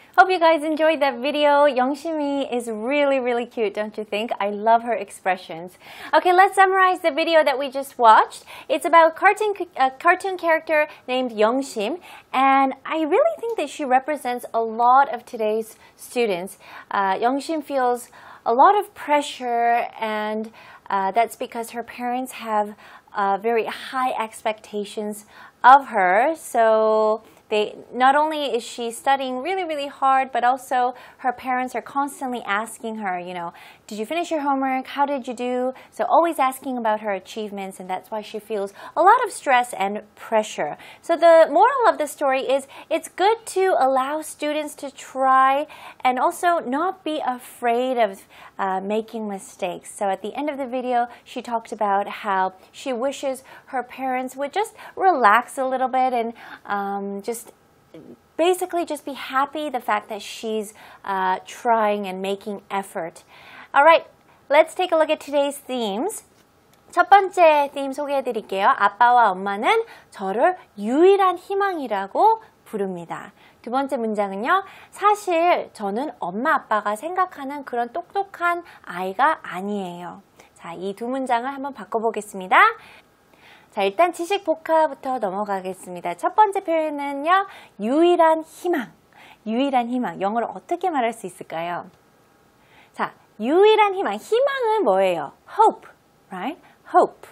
Hope you guys enjoyed that video. Youngshimi is really cute, don't you think? I love her expressions. Okay, let's summarize the video that we just watched. It's about a cartoon character named Youngshim, and I really think that she represents a lot of today's students. Youngshim feels a lot of pressure, and that's because her parents have very high expectations of her. So not only is she studying really hard, but also her parents are constantly asking her, you know, did you finish your homework? How did you do? So always asking about her achievements, and that's why she feels a lot of stress and pressure. So the moral of the story is it's good to allow students to try and also not be afraid of making mistakes. So at the end of the video, she talked about how she wishes her parents would just relax a little bit and basically just be happy the fact that she's trying and making effort. Alright, let's take a look at today's themes. 첫 번째 theme 소개해 드릴게요. 아빠와 엄마는 저를 유일한 희망이라고 부릅니다. 두 번째 문장은요. 사실 저는 엄마 아빠가 생각하는 그런 똑똑한 아이가 아니에요. 자, 이 두 문장을 한번 바꿔보겠습니다. 자, 일단 지식 복화부터 넘어가겠습니다. 첫 번째 표현은요. 유일한 희망. 유일한 희망. 영어로 어떻게 말할 수 있을까요? 자, 유일한 희망. 희망은 뭐예요? Hope, right? Hope.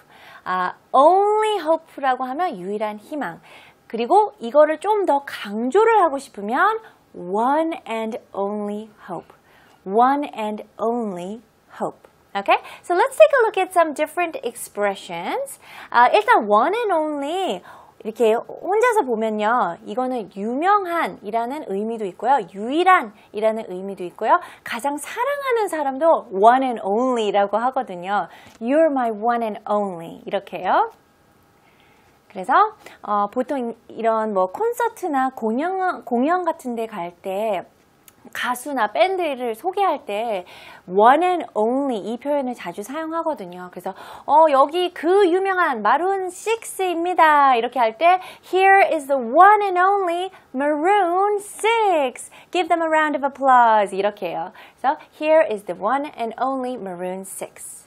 Only hope라고 하면 유일한 희망. 그리고 이거를 좀 더 강조를 하고 싶으면 one and only hope. One and only hope. Okay, so let's take a look at some different expressions. 일단 one and only 이렇게 혼자서 보면요. 이거는 유명한이라는 의미도 있고요. 유일한이라는 의미도 있고요. 가장 사랑하는 사람도 one and only라고 하거든요. You're my one and only 이렇게요. 그래서 보통 이런 뭐 콘서트나 공연 같은 데 갈 때 가수나 밴드를 소개할 때 one and only 이 표현을 자주 사용하거든요. 그래서 여기 그 유명한 마룬 6입니다. 이렇게 할 때 Here is the one and only Maroon 6. Give them a round of applause. 이렇게 해요. 그래서 Here is the one and only Maroon 6.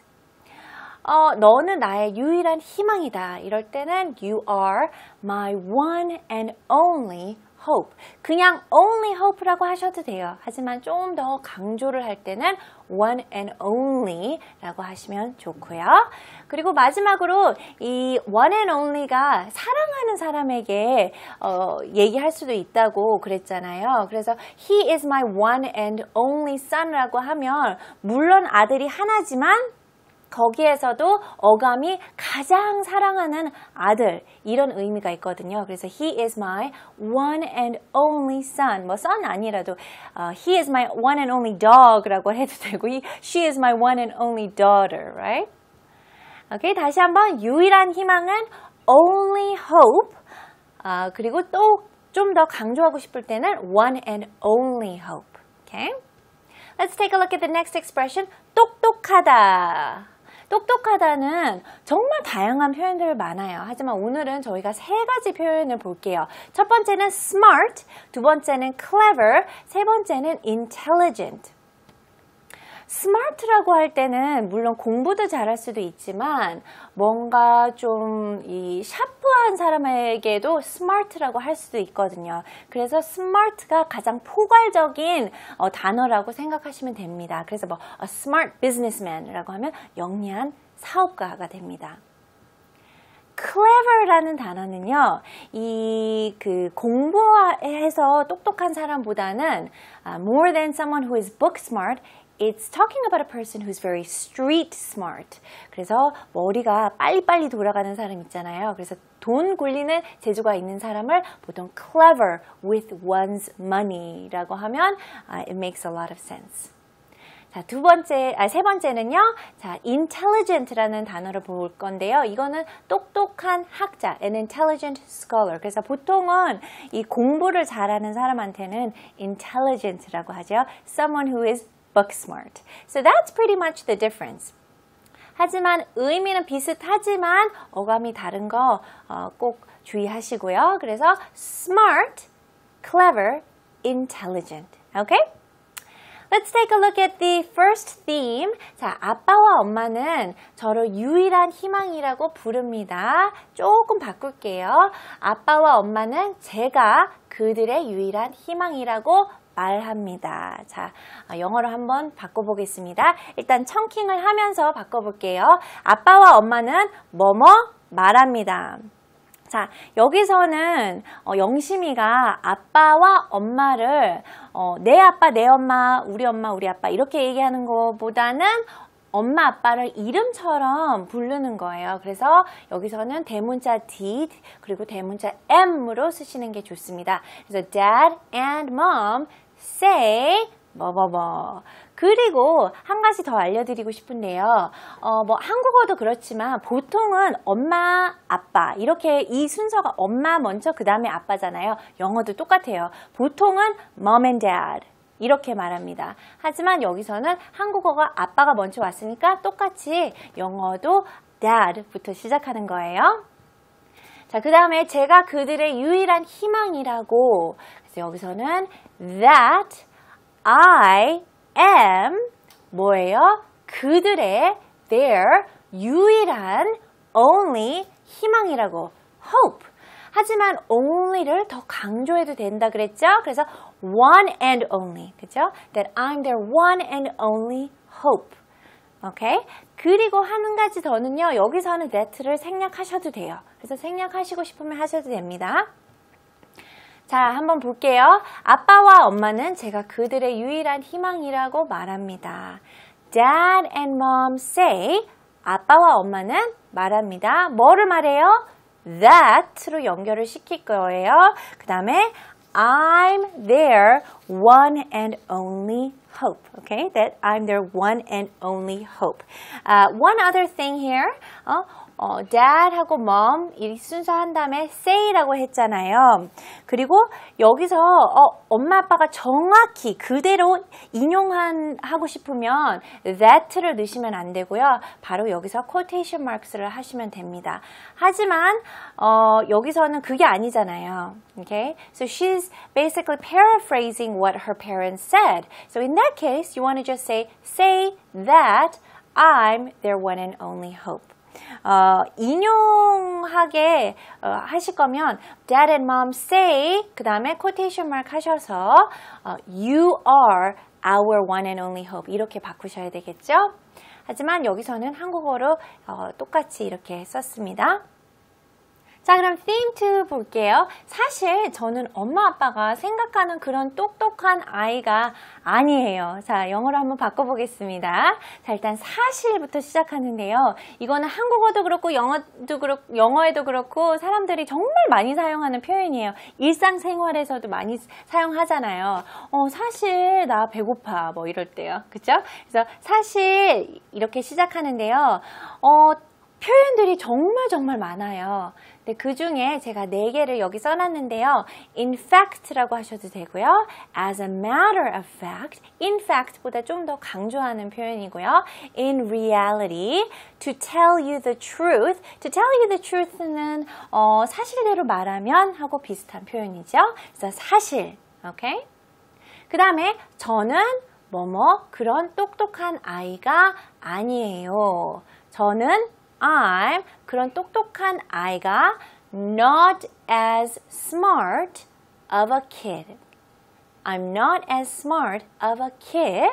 너는 나의 유일한 희망이다. 이럴 때는 You are my one and only hope. 그냥 only hope라고 하셔도 돼요. 하지만 좀 더 강조를 할 때는 one and only라고 하시면 좋고요. 그리고 마지막으로 이 one and only가 사랑하는 사람에게 얘기할 수도 있다고 그랬잖아요. 그래서 he is my one and only son라고 하면 물론 아들이 하나지만 거기에서도 어감이 가장 사랑하는 아들 이런 의미가 있거든요. 그래서 he is my one and only son. 뭐 son 아니라도 he is my one and only dog라고 해도 되고 she is my one and only daughter, right? 오케이, 다시 한번 유일한 희망은 only hope. 그리고 또 좀 더 강조하고 싶을 때는 one and only hope. Okay? Let's take a look at the next expression. 똑똑하다. 똑똑하다는 정말 다양한 표현들 많아요. 하지만 오늘은 저희가 세 가지 표현을 볼게요. 첫 번째는 smart, 두 번째는 clever, 세 번째는 intelligent. smart라고 할 때는 물론 공부도 잘할 수도 있지만 뭔가 좀 이 샤프한 사람에게도 smart라고 할 수도 있거든요. 그래서 smart가 가장 포괄적인 단어라고 생각하시면 됩니다. 그래서 뭐 a smart businessman이라고 하면 영리한 사업가가 됩니다. clever라는 단어는요, 공부해서 똑똑한 사람보다는 more than someone who is book smart, It's talking about a person who's very street smart. 그래서 머리가 빨리빨리 돌아가는 사람 있잖아요. 그래서 돈 굴리는 재주가 있는 사람을 보통 clever with one's money라고 하면 it makes a lot of sense. 자, 세 번째는요. 자, intelligent라는 단어를 볼 건데요. 이거는 똑똑한 학자, an intelligent scholar. 그래서 보통은 이 공부를 잘하는 사람한테는 intelligent라고 하죠. Someone who is book smart. So that's pretty much the difference. 하지만 의미는 비슷하지만 어감이 다른 거 꼭 주의하시고요. 그래서 smart, clever, intelligent. Okay? Let's take a look at the first theme. 자, 아빠와 엄마는 저를 유일한 희망이라고 부릅니다. 조금 바꿀게요. 아빠와 엄마는 제가 그들의 유일한 희망이라고 말합니다. 자, 영어로 한번 바꿔보겠습니다. 일단 청킹을 하면서 바꿔볼게요. 아빠와 엄마는 뭐뭐 말합니다. 자, 여기서는 영심이가 아빠와 엄마를 내 아빠, 내 엄마, 우리 아빠 이렇게 얘기하는 것보다는 엄마, 아빠를 이름처럼 부르는 거예요. 그래서 여기서는 대문자 did 그리고 대문자 am으로 쓰시는 게 좋습니다. 그래서 Dad and Mom say 뭐뭐뭐. 그리고 한 가지 더 알려드리고 싶은데요. 뭐 한국어도 그렇지만 보통은 엄마, 아빠 이렇게 이 순서가 엄마 먼저 그 다음에 아빠잖아요. 영어도 똑같아요. 보통은 Mom and Dad 이렇게 말합니다. 하지만 여기서는 한국어가 아빠가 먼저 왔으니까 똑같이 영어도 Dad부터 시작하는 거예요. 자, 그 다음에 제가 그들의 유일한 희망이라고. 그래서 여기서는 that I am 뭐예요? 그들의 their 유일한 only 희망이라고 hope. 하지만 only를 더 강조해도 된다 그랬죠? 그래서 one and only. 그죠? That I'm their one and only hope. 오케이? 그리고 한 가지 더는요. 여기서는 that를 생략하셔도 돼요. 그래서 생략하시고 싶으면 하셔도 됩니다. 자, 한번 볼게요. 아빠와 엄마는 제가 그들의 유일한 희망이라고 말합니다. Dad and Mom say 아빠와 엄마는 말합니다. 뭐를 말해요? That로 연결을 시킬 거예요. 그 다음에 I'm their one and only hope. Okay, that I'm their one and only hope. One other thing here. Dad하고 Mom 이 순서 한 다음에 say라고 했잖아요. 그리고 여기서 엄마 아빠가 정확히 그대로 인용하고 싶으면 that를 넣으시면 안 되고요. 바로 여기서 quotation marks를 하시면 됩니다. 하지만 여기서는 그게 아니잖아요. Okay? So she's basically paraphrasing what her parents said. So in that case, you want to just say that I'm their one and only hope. 인용하게 하실 거면 Dad and Mom say 그 다음에 quotation mark 하셔서 You are our one and only hope 이렇게 바꾸셔야 되겠죠? 하지만 여기서는 한국어로 똑같이 이렇게 썼습니다. 자, 그럼 theme 2 볼게요. 사실 저는 엄마 아빠가 생각하는 그런 똑똑한 아이가 아니에요. 자, 영어로 한번 바꿔보겠습니다. 자, 일단 사실부터 시작하는데요. 이거는 한국어도 그렇고 영어에도 그렇고 사람들이 정말 많이 사용하는 표현이에요. 일상생활에서도 많이 사용하잖아요. 사실 나 배고파 뭐 이럴 때요. 그쵸? 그래서 사실 이렇게 시작하는데요. 표현들이 정말 많아요. 근데 그 중에 제가 4개를 여기 써놨는데요. In fact라고 하셔도 되고요. As a matter of fact, in fact보다 좀 더 강조하는 표현이고요. In reality, to tell you the truth. To tell you the truth는 사실대로 말하면 하고 비슷한 표현이죠. 그래서 사실, 오케이? 그 다음에 저는 그런 똑똑한 아이가 아니에요. 저는 I'm 그런 똑똑한 아이가 not as smart of a kid. I'm not as smart of a kid.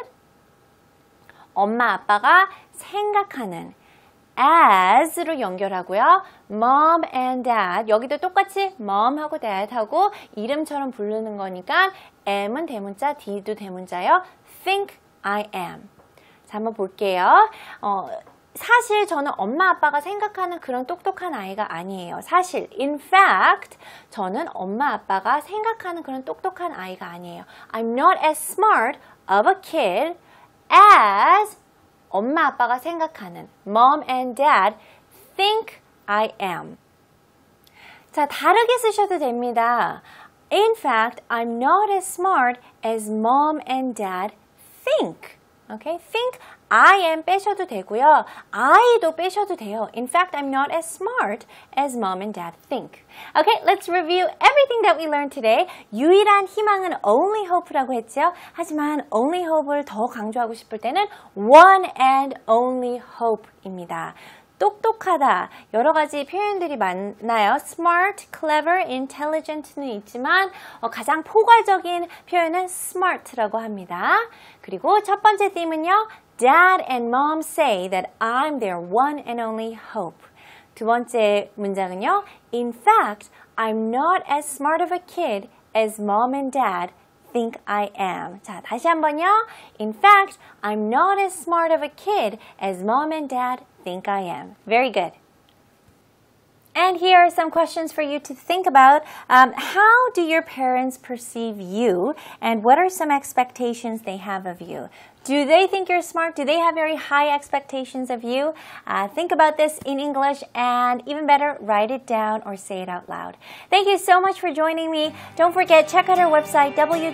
엄마 아빠가 생각하는 as로 연결하고요. Mom and Dad 여기도 똑같이 Mom하고 Dad하고 이름처럼 부르는 거니까 M은 대문자, D도 대문자요. Think I am. 자, 한번 볼게요. 사실 저는 엄마 아빠가 생각하는 그런 똑똑한 아이가 아니에요. 사실, in fact, 저는 엄마 아빠가 생각하는 그런 똑똑한 아이가 아니에요. I'm not as smart of a kid as 엄마 아빠가 생각하는 Mom and Dad think I am. 자, 다르게 쓰셔도 됩니다. In fact, I'm not as smart as Mom and Dad think. Okay? Think I am 빼셔도 되고요. I도 빼셔도 돼요. In fact, I'm not as smart as mom and dad think. Okay, let's review everything that we learned today. 유일한 희망은 only hope라고 했죠. 하지만 only hope를 더 강조하고 싶을 때는 one and only hope입니다. 똑똑하다. 여러 가지 표현들이 많나요? smart, clever, intelligent는 있지만 가장 포괄적인 표현은 smart라고 합니다. 그리고 첫 번째 theme은요. Dad and mom say that I'm their one and only hope. 두 번째 문장은요. In fact, I'm not as smart of a kid as mom and dad think I am. 자, 다시 한번요. In fact, I'm not as smart of a kid as mom and dad think I am. Very good. And here are some questions for you to think about. How do your parents perceive you? And what are some expectations they have of you? Do they think you're smart? Do they have very high expectations of you? Think about this in English and even better, write it down or say it out loud. Thank you so much for joining me. Don't forget, check out our website,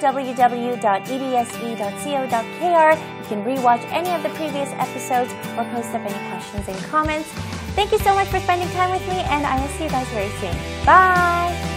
www.ebse.co.kr. You can rewatch any of the previous episodes or post up any questions and comments. Thank you so much for spending time with me, and I will see you guys very soon. Bye!